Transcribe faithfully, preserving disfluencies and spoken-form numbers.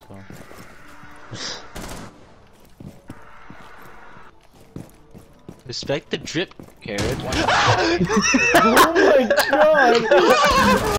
Tom. Respect the drip, Carrot. Oh my god!